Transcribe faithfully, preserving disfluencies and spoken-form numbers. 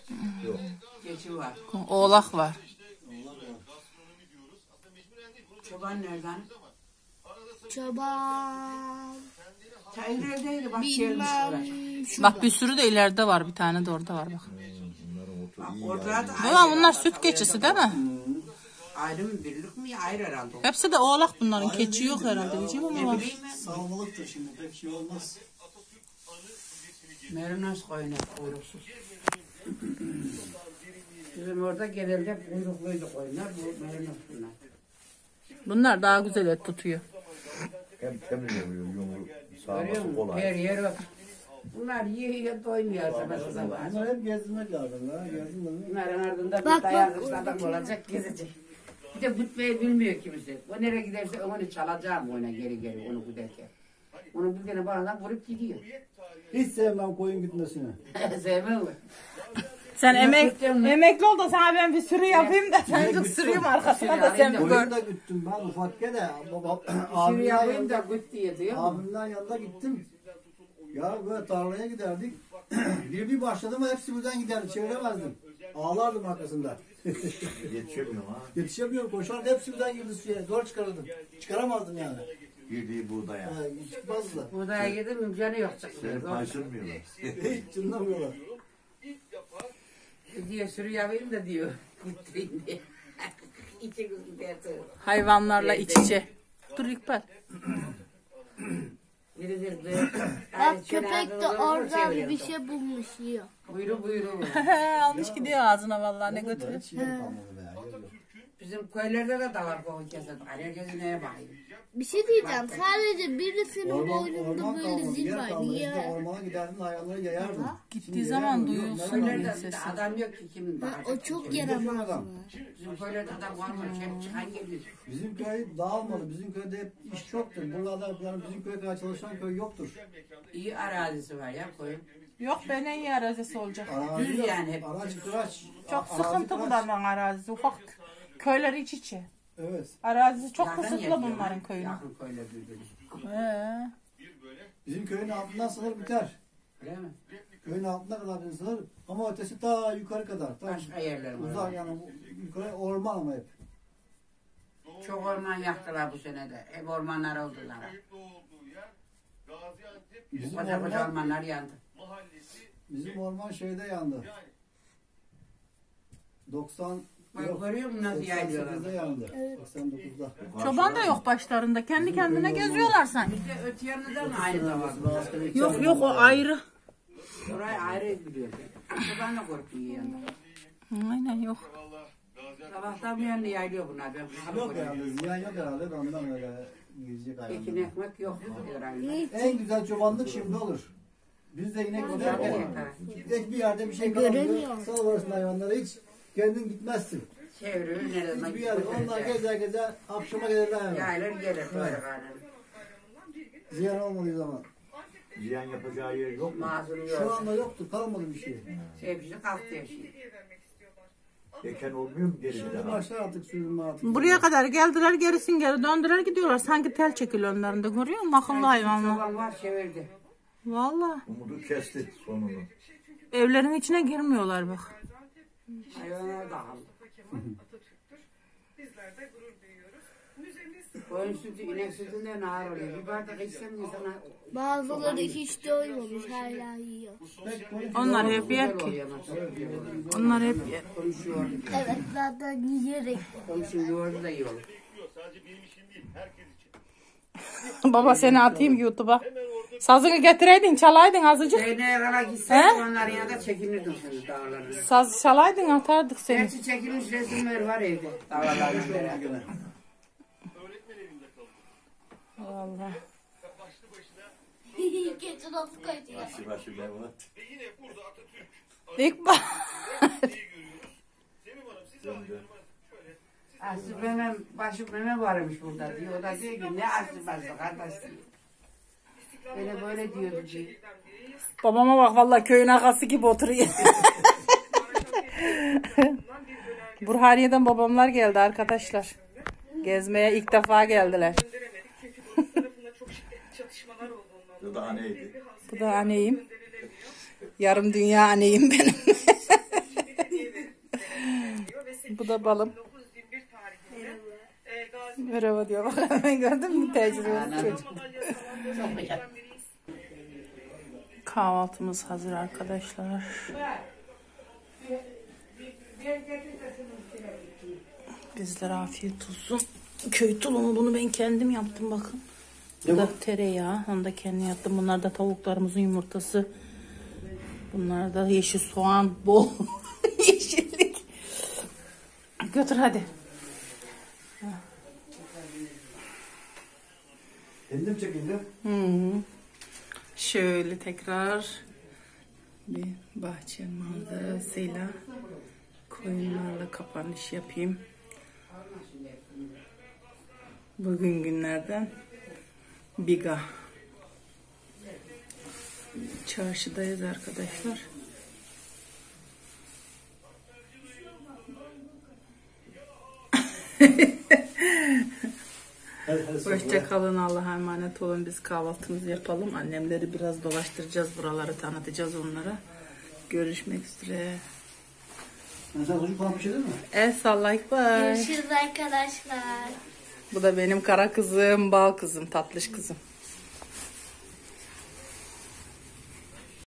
Yok. Keçi var. Oğlak var. Çoban nereden? Çoban. Ta ilerideydi bak gelmiş oraya. Bilmem. Bak bir sürü de ileride var. Bir tane de orada var bak. Bak orada da Ama bunlar süt keçisi değil mi? ayrı mı birlik mi? Ayrı herhalde. o. Hepsi de oğlak bunların. Keçi yok herhalde diyeceğim ama Ne var. bileyim ben. Sağlıktır şimdi pek şey olmaz. Merinos koyunu kuyruksuz. Bizim orada genelde kuyrukluydu koyunlar. Bu merinos bunlar. Bunlar daha güzel et tutuyor. Hem temiz oluyor yumru. Görüyor Sağması musun? kolay. Her yer bak. Bunlar yiyor yiyor doymuyor sabah sabah. Bunlar hep gezdirmek lazım ha. Gezdirmek. Bunların ardında Bak, bir bak. dayanıklı adam olacak gezecek. Bir de gitmeyi bilmiyor kimse. O nereye giderse onu çalacağım ona geri geri onu giderken. Onu bir tane bana vurup gidiyor. Hiç sevmem koyun gitmesini. Sevmem mi? Sen Yok, emek gideceğim. emekli ol da sana ben bir sürü yapayım da sen Niye çok gitsin? sürüyüm arkasına da sen bir Koyun gör. da gittim ben ufakken de. Baba, Şimdi abimden yapayım da yanında, git diye diyor. abimden yanında gittim. Ya böyle tarlaya giderdik. bir bir başladım hepsi birden giderdi. Çeviremezdim. Ağlardım arkasında. Yetişemiyorum ha. Yetişemiyorum koşardı hepsi birden girdi suya. Zor çıkarırdım. Çıkaramazdım yani. Girdiği buğdaya. Ha, çıkmazdı. Buğdaya gidip imkanı yok Sen çıkmıyor. taşınmıyorlar. Hiç çınlamıyorlar. Diyor sürü yapayım da diyor. Gittireyim diye. İçi kız giderse. Hayvanlarla iç içe. Dur İkbal. Biri de Bak köpek de oradan bir şey bulmuş yiyor. Buyuru buyuru. Almış gidiyor ağzına vallahi ne götürüyor. Hiç yeri kalmadı be. Yok. Bizim köylerde de davar kovu kesin. Herkesin neye bakayım. Bir şey diyeceğim. Sadece birisinin Orman, boynunda orman böyle kalmadı. zil Yer var. kalmadı. Niye? İşte ormana giderdin hayvanları yayardın. Gittiği Şimdi zaman yayamıyor. duyuyorsun Nereden onu. duyuyor? Köylerde sesi. adam yok ki kimin Ha, bakacak. o çok Bizim yaramaz. adam. Bizim köylerde adam var mı? Hep çıkan geliyor. Bizim köy dağılmadı. Bizim köyde hep iş çoktur. Buralarda yani bizim köy kadar çalışan köy yoktur. İyi arazisi var ya koyun. Yok ben en iyi arazisi olacak. Arazi Düz yok. yani hep. Araç kıraç. Çok Arazi sıkıntı kıraç. buranın arazisi. Ufak köyler iç içe. Evet. Arazisi çok Yakın kısıtlı yaşıyor, bunların ha? köyünün. Yakın köyler birbirine. He. Bizim köyün altından sınır biter. Öyle mi? Köyün altına kadar bir sınır ama ötesi ta yukarı kadar. Ta Başka yerler var. uzak yani bu- yukarı orman ama hep. Çok orman yaktılar bu sene de. Hep ormanlar oldular. Bizim Koca koca orman, ormanlar yandı. bizim orman şeyde yandı. doksan Bak yok, görüyor musun nasıl doksan yayılıyorlar? sekizde yandı. doksan dokuzda. Çoban da yok başlarında. Kendi kendine geziyorlar sanki. Bir de öte yanında mı aynı zamanda? Yok yok o ayrı. Oraya ayrı gidiyor. Çoban da korkuyor yanında. Aynen yok. Sabahtan bir yanında yayılıyor bunlar. Ben bunu Yok görüyorum. herhalde, ziyan yok herhalde de ondan öyle gidecek Ekin hayvanlar. ekmek yok diyor hayvanlar. En güzel çobanlık şimdi olur. Biz de inek Güzel giderken yeter. tek bir yerde bir şey Göremiyor. kalamıyor. Sal varsın hayvanlara hiç kendin gitmezsin. Çeviriyor nereden Hiçbir yerde onlar gezer gezer akşama gelirler hayvan. Yayılır gelir böyle gayrı. Ziyan olmadığı zaman. Ziyan yapacağı yer yok mu? Mazlum Şu yok. anda yoktu, kalmadı bir şey. Hepsi kalktı yaşıyor. Eken olmuyor mu geri bir Şimdi daha? başlar artık sürünme artık. Buraya kadar geldiler gerisin geri döndüler gidiyorlar. Sanki tel çekiliyor önlerinde görüyor musun? Akıllı hayvanlar. Çoban var çevirdi. Valla. Umudu kesti sonunu. Evlerin içine girmiyorlar bak. Hayvanlar dağıldı. Koyun sütü, inek sütünden ağır oluyor. Bir bardak içsem insana Bazıları hiç doymamış hala yiyor. Onlar hep yer güzel ki. oluyor mesela. Onlar hep yer. Komşu yoğurdu. Evet zaten yiyerek. Komşu yoğurdu da iyi olur. Baba seni atayım YouTube'a. Sazını getireydin çalaydın azıcık. Zeynep'e kadar gitsen onların yanında çekinirdim seni dağlarına. Saz çalaydın atardık seni. Gerçi çekilmiş resimler var evde. Dağlarla beraber. Vallahi. Keçi nasıl kaçıyor? Başı başı devam. İkbal. Aslı Mehmet, başı Mehmet varmış burada diyor. O da diyor ki ne aslı başı kardeş diyor. Böyle böyle diyordu diyor. Babama bak vallahi köyün arkası gibi oturuyor. Burhaniye'den babamlar geldi arkadaşlar. Gezmeye ilk defa geldiler. Bu da neydi? Bu da anneyim. Yarım dünya anneyim benim. balım. Merhaba diyor. Bak hemen gördün mü tecrübeli çocuk. Kahvaltımız hazır arkadaşlar. Bizlere afiyet olsun. Köy tulumu, bunu ben kendim yaptım bakın. Bu da tereyağı. Onu da kendim yaptım. Bunlar da tavuklarımızın yumurtası. Bunlar da yeşil soğan. Bol yeşillik. Götür hadi. Kendim çekildi. Hı -hı. Şöyle tekrar bir bahçe manzarasıyla koyunlarla kapanış yapayım. Bugün günlerden Biga. Çarşıdayız arkadaşlar. Hoşça kalın, Allah'a emanet olun. Biz kahvaltımızı yapalım. Annemleri biraz dolaştıracağız, buraları tanıtacağız onlara. Görüşmek üzere. Sen çocuk falan pişirdin mi? El sallayık bay. Görüşürüz arkadaşlar. Bu da benim kara kızım, bal kızım, tatlış kızım.